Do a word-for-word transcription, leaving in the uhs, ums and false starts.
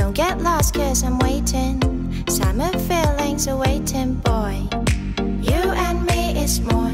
Don't get lost cause I'm waiting. Summer feelings are waiting, boy. You and me is more